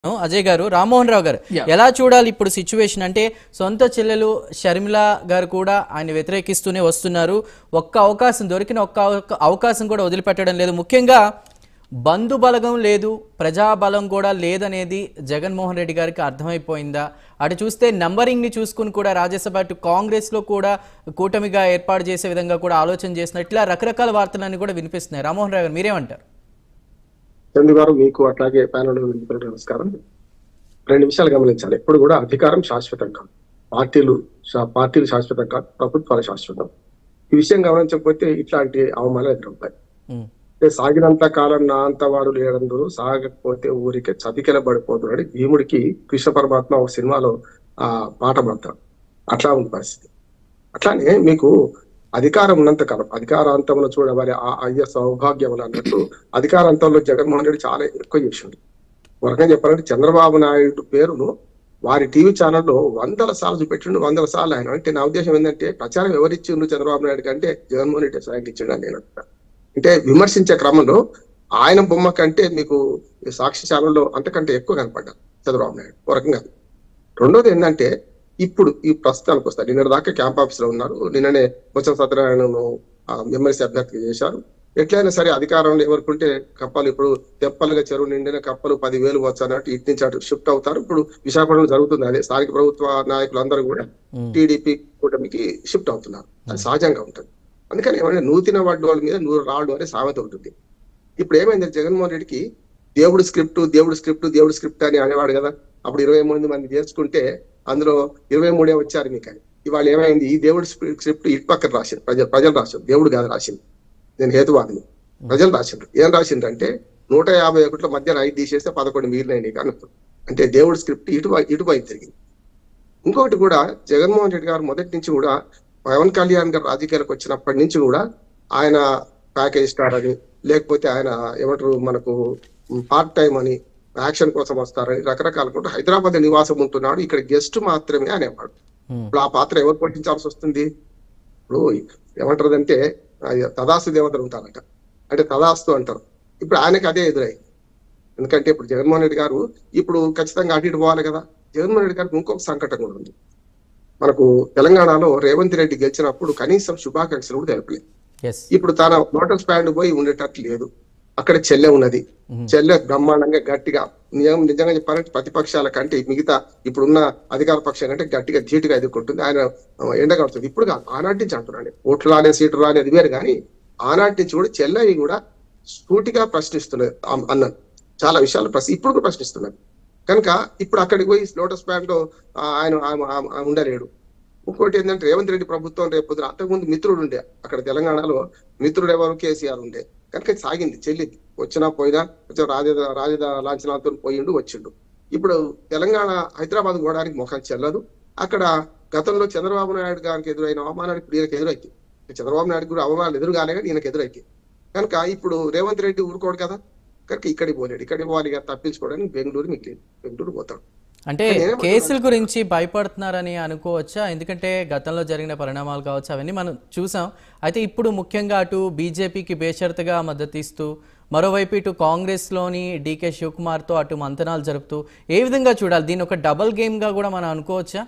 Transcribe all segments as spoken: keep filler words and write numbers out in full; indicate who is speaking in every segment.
Speaker 1: అజయ్ గారు, రామ్మోహన్ రావు గారు
Speaker 2: Yeah.
Speaker 1: ఎలా చూడాలి ఇప్పుడు సిచ్యువేషన్ అంటే సొంత చెల్లెలు షర్మిల గారు కూడా ఆయన వ్యతిరేకిస్తూనే వస్తున్నారు. ఒక్క అవకాశం దొరికిన ఒక్క అవక- అవకాశం కూడా వదిలిపెట్టడం లేదు. ముఖ్యంగా బంధు బలగం లేదు, ప్రజాబలం కూడా లేదనేది జగన్మోహన్ రెడ్డి గారికి అర్థమైపోయిందా? అటు చూస్తే నంబరింగ్ ని చూసుకుని కూడా రాజ్యసభ అటు కాంగ్రెస్ లో కూడా కూటమిగా ఏర్పాటు చేసే విధంగా కూడా ఆలోచన చేస్తున్నారు. ఇట్లా రకరకాల వార్తలన్నీ కూడా వినిపిస్తున్నాయి. రామ్మోహన్ రావు గారు మీరేమంటారు?
Speaker 3: చందు గారు, మీకు అట్లాగే ప్యానల్ నమస్కారం. రెండు విషయాలు గమనించాలి. ఎప్పుడు కూడా అధికారం శాశ్వతం కాదు, పార్టీలు శా- పార్టీలు శాశ్వతం కాదు, ప్రభుత్వాలు శాశ్వతం. ఈ విషయం గమనించకపోతే ఇట్లాంటి అవమానాలు ఎదురవుతాయి.
Speaker 1: ఉమ్,
Speaker 3: అంటే సాగినంత కాలం నా అంత వాడు లేడందరూ, సాగకపోతే ఊరికే చతికిల పడిపోతున్నాడు. భీముడికి కృష్ణ పరమాత్మ ఒక సినిమాలో ఆ పాట పడతాడు. అట్లా ఉంది పరిస్థితి. అట్లానే మీకు అధికారం ఉన్నంత కాలం అధికారాంతంలో చూడవాలి ఆ అయ్య సౌభాగ్యం అన్నట్టు అధికారాంతంలో జగన్మోహన్ రెడ్డి చాలా ఎక్కువ చేసిండు. ఒక రకంగా చెప్పాలంటే చంద్రబాబు నాయుడు పేరును వారి టీవీ ఛానల్లో వందల సార్లు చూపెట్టిండు, వందల సార్లు ఆయన. అంటే నా ఉద్దేశం ఏంటంటే ప్రచారం ఎవరిచ్చిండు చంద్రబాబు నాయుడు కంటే జగన్మోహన్ రెడ్డి స్వయం ఇచ్చిండు అని నేను అంటున్నా. అంటే విమర్శించే క్రమంలో ఆయన బొమ్మ కంటే మీకు ఈ సాక్షి ఛానల్లో అంతకంటే ఎక్కువ కనపడ్డారు చంద్రబాబు నాయుడు ఒక రకంగా. రెండోది ఏంటంటే ఇప్పుడు ఈ ప్రస్తుతానికి వస్తారు. నిన్న దాకా క్యాంప్ ఆఫీస్ లో ఉన్నారు. నిన్ననే బొత్స సత్యనారాయణను ఎమ్మెల్సీ అభ్యర్థిగా చేశారు. ఎట్లయినా సరే అధికారంలో ఎవరుకుంటే కప్పలు ఇప్పుడు తెప్పలుగా చెరువు నిండిన కప్పలు పదివేలు వచ్చు అన్నట్టు ఇటు నుంచి అటు షిఫ్ట్ అవుతారు. ఇప్పుడు విశాఖపట్నం జరుగుతుంది అదే. స్థానిక ప్రభుత్వ నాయకులందరూ కూడా
Speaker 1: ఉమ్,
Speaker 3: టీడీపీ కూటమికి షిఫ్ట్ అవుతున్నారు. అది సహజంగా ఉంటుంది. అందుకని ఏమంటే నూతిన వడ్డోళ్ళ మీద నూరు రాళ్ళు అనే సామెత ఉంటుంది. ఇప్పుడు ఏమైంది, జగన్మోహన్ రెడ్డికి దేవుడు స్క్రిప్ట్ దేవుడు స్క్రిప్ట్ దేవుడు స్క్రిప్ట్ అని అనేవాడు కదా. అప్పుడు ఇరవై మంది మంది చేసుకుంటే అందులో ఇరవై మూడే వచ్చారు మీకు అని. ఇవాళ ఏమైంది, ఈ దేవుడు స్క్రిప్ట్ ఇటు పక్కన రాసింది, ప్రజలు ప్రజలు రాశారు, దేవుడు కాదు రాసింది. నేను హేతువాదిని. ప్రజలు రాసిండ్రు. ఏం రాసిండ్రంటే నూట యాభై ఒకటిలో మధ్యాహ్నం ఐదు తీసేస్తే పదకొండు మిగిలినాయి నీకు అన్నట్టు. అంటే దేవుడు స్క్రిప్ట్ ఇటు ఇటువైపు తిరిగింది. ఇంకొకటి కూడా జగన్మోహన్ రెడ్డి గారు మొదటి నుంచి కూడా పవన్ కళ్యాణ్ గారు రాజకీయాలకు వచ్చినప్పటి నుంచి కూడా ఆయన ప్యాకేజ్ స్టార్ అని, లేకపోతే ఆయన ఏమంటారు మనకు పార్ట్ టైం అని, యాక్షన్ కోసం వస్తారని రకరకాల కూడా హైదరాబాద్ నివాసం ఉంటున్నాడు, ఇక్కడ గెస్ట్ మాత్రమే అనేవాడు.
Speaker 1: ఉమ్,
Speaker 3: ఇప్పుడు ఆ పాత్ర ఎవరు పోషించాల్సి వస్తుంది? ఇప్పుడు ఏమంటారంటే తదాస్తు దేవతలు ఉంటారట, అంటే తదాస్తు అంటారు. ఇప్పుడు ఆయనకి అదే ఎదురైంది. ఎందుకంటే ఇప్పుడు జగన్మోహన్ రెడ్డి గారు ఇప్పుడు ఖచ్చితంగా అటు ఇటు పోవాలి కదా. జగన్మోహన్ రెడ్డి గారికి ఇంకొక సంకటం కూడా ఉంది. మనకు తెలంగాణలో రేవంత్ రెడ్డి గెలిచినప్పుడు కనీసం శుభాకాంక్షలు కూడా తెలపలేదు.
Speaker 1: yes,
Speaker 3: ఇప్పుడు తన లోటస్ ప్యాండ్ పోయి ఉండేటట్లు లేదు. అక్కడ చెల్లె ఉన్నది.
Speaker 1: ఉమ్,
Speaker 3: చెల్లె బ్రహ్మాండంగా గట్టిగా నిజం నిజంగా చెప్పాలంటే ప్రతిపక్షాల కంటే మిగతా ఇప్పుడున్న అధికార పక్షం కంటే గట్టిగా ధీటుగా ఎదుర్కొంటుంది. ఆయన ఎండగడుతుంది. ఇప్పుడు కాదు, ఆనాటి నుంచి అంటున్నాను. ఓట్లు రానే సీట్లు రాని అది వేరు కానీ ఆనాటి నుంచి కూడా చెల్లెని కూడా సూటిగా ప్రశ్నిస్తున్నది అమ్- అన్నాను. చాలా విషయాలు ప్రశ్న ఇప్పుడు కూడా ప్రశ్నిస్తున్నది. కనుక ఇప్పుడు అక్కడికి పోయి లోటస్ ప్యాండ్ లో ఆ, ఆయన ఆ- ఆ- ఆ ఉండలేడు. ఇంకోటి ఏంటంటే రేవంత్ రెడ్డి ప్రభుత్వం రేపు పొద్దున అంతకుముందు మిత్రుడు ఉండే అక్కడ తెలంగాణలో. మిత్రుడు ఎవరు? కేసీఆర్ ఉండే. కనుక ఇది సాగింది, చెల్లింది. వచ్చినా పోయినా కొంచెం రాజద రాజద లాంఛనాలతో పోయిండు వచ్చిండు. ఇప్పుడు తెలంగాణ హైదరాబాద్ పోవడానికి ముఖం చెల్లదు. అక్కడ గతంలో చంద్రబాబు నాయుడు గారికి ఎదురైన అవమానానికి ఇప్పుడు ఈయనకి ఎదురైంది. చంద్రబాబు నాయుడు కూడా అవమానాలు ఎదురుగాలే కానీ ఈయనకి ఎదురైంది. కనుక ఇప్పుడు రేవంత్ రెడ్డి ఊరుకోడు కదా. కనుక ఇక్కడికి పోలేడు. ఇక్కడికి పోవాలి కదా తప్పించుకోవడానికి బెంగళూరు మిగిలింది. బెంగళూరు పోతాడు.
Speaker 1: అంటే కేసుల గురించి భయపడుతున్నారని అనుకోవచ్చా? ఎందుకంటే గతంలో జరిగిన పరిణామాలు కావచ్చు, అవన్నీ మనం చూసాం. అయితే ఇప్పుడు ముఖ్యంగా అటు బీజేపీకి బేషరతుగా మద్దతు ఇస్తూ, మరోవైపు ఇటు కాంగ్రెస్లోని డీకే శివకుమార్తో అటు మంతనాలు జరుపుతూ ఏ విధంగా చూడాలి? దీన్ని ఒక డబుల్ గేమ్గా కూడా మనం అనుకోవచ్చా?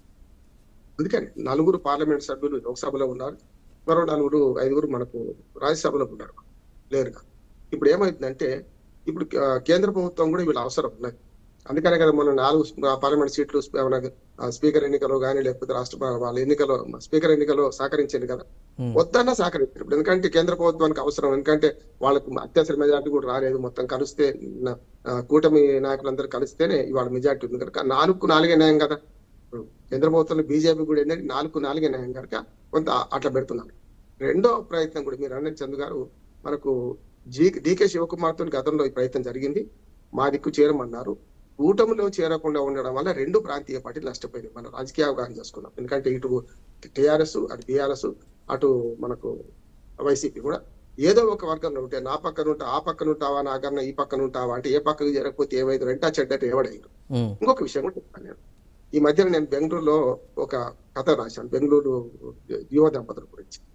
Speaker 3: అందుకని నలుగురు పార్లమెంట్ సభ్యులు లోక్సభలో ఉన్నారు, మరో నలుగురు ఐదుగురు మనకు రాజ్యసభలో ఉన్నారు లేరుగా. ఇప్పుడు ఏమైందంటే ఇప్పుడు ఆ, కేంద్ర ప్రభుత్వం కూడా వీళ్ళ అవసరం ఉన్నది. అందుకనే కదా మన నాలుగు ఆ, పార్లమెంట్ సీట్లు ఏమన్నా, ఆ, స్పీకర్ ఎన్నికలో కానీ లేకపోతే రాష్ట్ర వాళ్ళ ఎన్నికలో స్పీకర్ ఎన్నికలో సహకరించింది కదా.
Speaker 1: ఉమ్,
Speaker 3: వద్దన్నా సహకరించారు. ఇప్పుడు ఎందుకంటే కేంద్ర ప్రభుత్వానికి అవసరం. ఎందుకంటే వాళ్ళకు అత్యవసర మెజార్టీ కూడా రాలేదు. మొత్తం కలిస్తే న- ఆ, కూటమి నాయకులందరూ కలిస్తేనే ఇవాళ మెజార్టీ ఉంది కనుక నాలుగు నాలుగే న్యాయం కదా. ఇప్పుడు కేంద్ర ప్రభుత్వంలో బీజేపీ కూడా ఏంటంటే నాలుగు నాలుగే న్యాయం కనుక కొంత అట్లా పెడుతున్నారు. రెండో ప్రయత్నం కూడా మీరు అన్నది చందు గారు, మనకు జీ డీకే శివకుమార్తో గతంలో ఈ ప్రయత్నం జరిగింది. మా దిక్కు చేరమన్నారు. కూటమిలో చేరకుండా ఉండడం వల్ల రెండు ప్రాంతీయ పార్టీలు నష్టపోయింది. మన రాజకీయ అవగాహన చేసుకున్నాం. ఎందుకంటే ఇటు టీఆర్ఎస్, అటు బీఆర్ఎస్, అటు మనకు వైసీపీ కూడా ఏదో ఒక వర్గంలో ఉంటే నా పక్కన ఉంటా ఆ పక్కన ఉంటావా, నా కన్నా ఈ పక్కన ఉంటావా అంటే ఏ పక్కకు చేరకపోతే ఏమైంది రెంటా చెడ్డట్టు ఎవడైంది.
Speaker 1: ఉమ్,
Speaker 3: ఇంకొక విషయం కూడా చెప్తాను నేను. ఈ మధ్యన నేను బెంగళూరులో ఒక కథ రాశాను, బెంగళూరు యువ దంపతుల గురించి.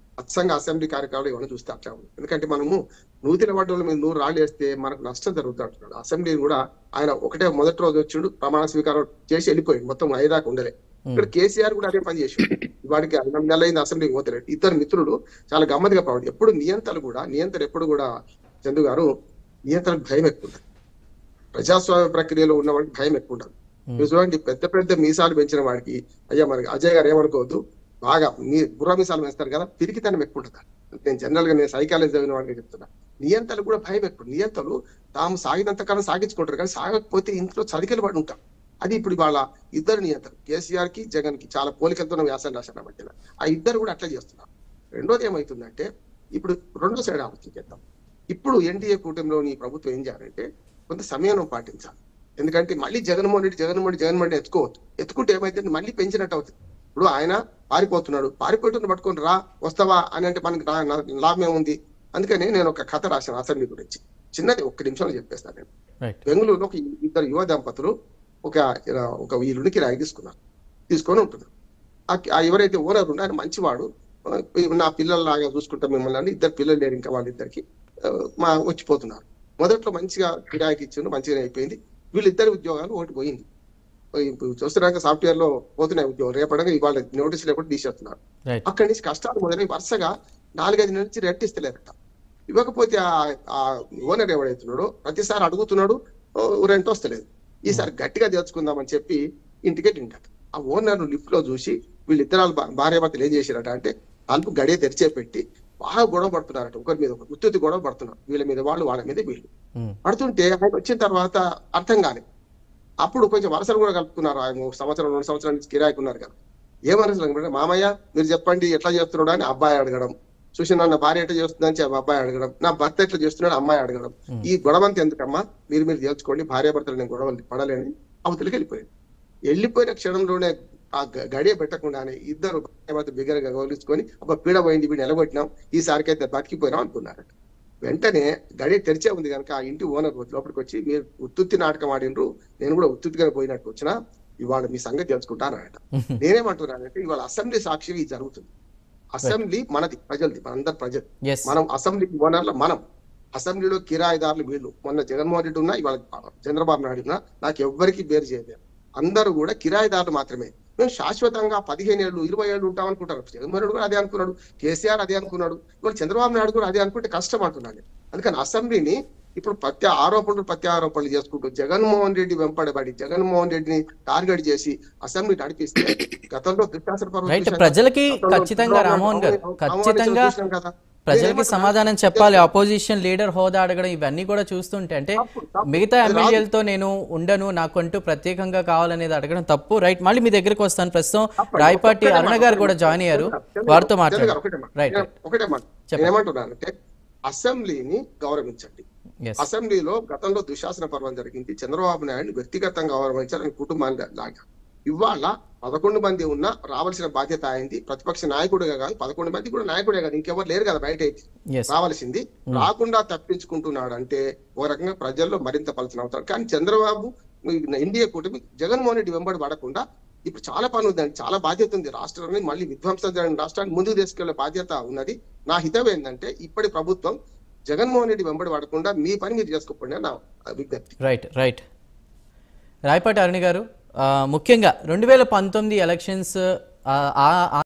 Speaker 3: అచ్చంగా అసెంబ్లీ కార్యక్రమాలు ఏమైనా చూస్తే అట్లా ఉంది. ఎందుకంటే మనము నూతిన పడ్డోళ్ళ మీద నూరు రాళ్ళు వేస్తే మనకు నష్టం జరుగుతూ అంటున్నాడు. అసెంబ్లీ కూడా ఆయన ఒకటే మొదటి రోజు వచ్చిండు, ప్రమాణ స్వీకారం చేసి వెళ్ళిపోయింది, మొత్తం ఐదాకా ఉండలే. ఇక్కడ కేసీఆర్ కూడా అదే పని చేసి వాడికి ఐదు నెలలు అయింది అసెంబ్లీకి పోతలేడు. ఇద్దరు మిత్రులు చాలా గమ్మత్తుగా ప్రవర్తి ఎప్పుడు నియంత్రలు కూడా నియంత్రణ ఎప్పుడు కూడా చందు గారు నియంత్రణకు భయం ఎక్కువ ఉంటుంది. ప్రజాస్వామ్య ప్రక్రియలో ఉన్న వాడికి భయం ఎక్కువ ఉండదు. చూడండి, పెద్ద పెద్ద మీసాలు పెంచిన వాడికి అయ్యా మనకి అజయ్ గారు ఏమనుకోవద్దు, బాగా మీ బుర్ర మీసాలు పెంచుతారు కదా, పిరికితనం ఎక్కువ ఉంటుంది. నేను జనరల్ గా నేను సైకాలజీ చదివిన వాడికి చెప్తున్నా. నియంత్రణలు కూడా భయం ఎక్కువ. నియంత్రణలు తాము సాగినంత కాలం సాగించుకుంటారు, కానీ సాగకపోతే ఇంట్లో చదికెలు పడి ఉంటారు. అది ఇప్పుడు వాళ్ళ ఇద్దరు నియంత్రణ, కేసీఆర్ కి జగన్ కి చాలా పోలికలతో వ్యాసం రాశారు మధ్యన. ఆ ఇద్దరు కూడా అట్లా చేస్తున్నారు. రెండోది ఏమవుతుందంటే, ఇప్పుడు రెండో సైడ్ ఆలోచన చేద్దాం. ఇప్పుడు ఎన్డీఏ కూటమిలోని ప్రభుత్వం ఏం చేయాలంటే కొంత సమయం పాటించాలి. ఎందుకంటే మళ్ళీ జగన్మోహన్ రెడ్డి జగన్మోహన్ రెడ్డి జగన్మోహన్ రెడ్డి ఎత్తుకోవద్దు. ఎత్తుకుంటే ఏమైతే మళ్ళీ పెంచినట్టు అవుతుంది. ఇప్పుడు ఆయన పారిపోతున్నాడు, పారిపోతున్న పట్టుకొని రా వస్తావా అని అంటే మనకి లాభం ఏముంది. అందుకని నేను ఒక కథ రాశాను అసెంబ్లీ గురించి, చిన్నది ఒక్క నిమిషంలో చెప్పేస్తాను నేను. బెంగళూరులో ఒక ఇద్దరు యువ దంపతులు ఒక ఒక వీళ్ళుని కిరాయి తీసుకున్నారు, తీసుకొని ఉంటున్నారు. ఆ ఎవరైతే ఓనర్ ఉండే ఆయన మంచివాడు, నా పిల్లల్లాగా చూసుకుంటా మిమ్మల్ని అని. ఇద్దరు పిల్లలు లేరు ఇంకా వాళ్ళిద్దరికి, మా వచ్చిపోతున్నారు. మొదట్లో మంచిగా కిరాయికి ఇచ్చిండు, మంచిగా అయిపోయింది. వీళ్ళిద్దరి ఉద్యోగాలు ఒకటి పోయింది. చూస్తున్నాక సాఫ్ట్వేర్ లో పోతున్నాయి ఉద్యోగం, రేపడగా ఇవాళ నోటీసులు లేకుండా తీసేస్తున్నారు. అక్కడి నుంచి కష్టాలు మొదలై వరుసగా నాలుగైదు నెలల నుంచి రెంట్ ఇస్తలేరట. ఇవ్వకపోతే ఆ ఓనర్ ఎవడైతున్నాడో ప్రతిసారి అడుగుతున్నాడు, రెంట్ వస్తలేదు. ఈసారి గట్టిగా తెచ్చుకుందామని చెప్పి ఇంటికే తింటాడు. ఆ ఓనర్ లిఫ్ట్ లో చూసి వీళ్ళిద్దరు భార్య భర్తలు ఏం చేశారట అంటే, తలుపు గడియ తెరిచే పెట్టి బాగా గొడవ పడుతున్నారట. ఒకరి మీద ఒకరు ఉత్తుత్తి గొడవ పడుతున్నారు, వీళ్ళ మీద వాళ్ళు వాళ్ళ మీద వీళ్ళు పడుతుంటే ఆయన వచ్చిన తర్వాత అర్థం కాలేదు. అప్పుడు కొంచెం వరసలు కూడా కలుపుకున్నారు. ఆయన సంవత్సరం రెండు సంవత్సరాల నుంచి కిరాయికి ఉన్నారు కదా, ఏ వరసలు మామయ్య మీరు చెప్పండి ఎట్లా చేస్తున్నాడు అని అబ్బాయి అడగడం, చూసిన నా భార్య ఎట్లా చేస్తుందని చెప్పి అబ్బాయి అడగడం, నా భర్త ఎట్లా చేస్తున్నాడు అమ్మాయి అడగడం. ఈ గొడవంతా ఎందుకమ్మా, మీరు మీరు తెలుసుకోండి, భార్య భర్తలు నేను గొడవలు పడలేని అవతలికి వెళ్ళిపోయింది. వెళ్ళిపోయిన క్షణంలోనే ఆ గడియ పెట్టకుండానే ఇద్దరు భార్య బిగ్గరగా గౌరవించుకొని అబ్బా పీడ పోయింది, వీడు నిలబెట్టినాం, ఈసారికైతే బతికిపోయినాం అనుకున్నారట. వెంటనే గడియ తెరిచే ఉంది కనుక ఆ ఇంటి ఓనర్ లోపలికి వచ్చి, మీరు ఉత్తుత్తి నాటకం ఆడినరు, నేను కూడా ఉత్తుత్తిగా పోయినట్టు వచ్చినా ఇవాళ మీ సంగతి తెలుసుకుంటానట. నేనేమంటున్నానంటే, ఇవాళ అసెంబ్లీ సాక్షి ఇది జరుగుతుంది. అసెంబ్లీ మనది, ప్రజలది, మనందరు ప్రజలు. మనం అసెంబ్లీ ఓనర్ల మనం. అసెంబ్లీలో కిరాయిదారులు వీళ్ళు. మొన్న జగన్మోహన్ రెడ్డి ఉన్నా, ఇవాళ చంద్రబాబు నాయుడు ఉన్నా, నాకు ఎవ్వరికి బేరు చేయలేదు. అందరూ కూడా కిరాయిదారులు మాత్రమే. మేము శాశ్వతంగా పదిహేను ఏళ్ళు ఇరవై ఏళ్ళు ఉంటాం అనుకుంటారు. జగన్మోహన్ రెడ్డి కూడా అదే అనుకున్నాడు, కేసీఆర్ అదే అనుకున్నాడు, ఇవాళ చంద్రబాబు నాయుడు కూడా అదే అనుకుంటే కష్టం అంటున్నాను. అందుకని అసెంబ్లీని ఇప్పుడు ప్రత్య ఆరోపణలు ప్రత్యారోపణలు చేసుకుంటూ జగన్మోహన్ రెడ్డి వెంపడబడి జగన్మోహన్ రెడ్డిని టార్గెట్ చేసి అసెంబ్లీ నడిపిస్తే గతంలో
Speaker 1: ప్రజలకి ఖచ్చితంగా రామ్మోహన్ గారు ఖచ్చితంగా ప్రజలకి సమాధానం చెప్పాలి. అపోజిషన్ లీడర్ హోదా అడగడం ఇవన్నీ కూడా చూస్తుంటే అంటే మిగతా ఎమ్మెల్యేలతో నేను ఉండను, నాకంటూ ప్రత్యేకంగా కావాలనేది అడగడం తప్పు. రైట్, మళ్ళీ మీ దగ్గరికి వస్తాను. ప్రస్తుతం రాయపాటి అరుణ గారు కూడా జాయిన్ అయ్యారు, వారితో మాట్లాడారు. రైట్
Speaker 3: ఒకటే మాట ఏమంటున్నానంటే, అసెంబ్లీని గౌరవించండి. అసెంబ్లీలో గతంలో దుశాసన పర్వం జరిగింది, చంద్రబాబు నాయుడు వ్యక్తిగతంగా గౌరవించాలని కుటుంబాన్ని లాగా. ఇవాళ పదకొండు మంది ఉన్న రావాల్సిన బాధ్యత అయింది. ప్రతిపక్ష నాయకుడిగా కాదు, పదకొండు మంది కూడా నాయకుడే కాదు, ఇంకెవరు లేరు కదా బయట రావాల్సింది. రాకుండా తప్పించుకుంటున్నాడు అంటే ఓ రకంగా ప్రజల్లో మరింత పలచన అవుతాడు. కానీ చంద్రబాబు ఎన్డీఏ కూటమి జగన్మోహన్ రెడ్డి వెంబడి పడకుండా ఇప్పుడు చాలా పని ఉందండి, చాలా బాధ్యత ఉంది. రాష్ట్రాన్ని మళ్ళీ విధ్వంసం జరిగిన రాష్ట్రాన్ని ముందుకు తీసుకెళ్లే బాధ్యత ఉన్నది. నా హితం ఏంటంటే, ఇప్పటి ప్రభుత్వం జగన్మోహన్ రెడ్డి వెంబడి పడకుండా మీ పని మీరు చేసుకోండి నా విజ్ఞప్తి.
Speaker 1: రైట్ రైట్ రాయపాటి అరుణ గారు, ముఖ్యంగా రెండు వేల పంతొమ్మిది ఎలక్షన్స్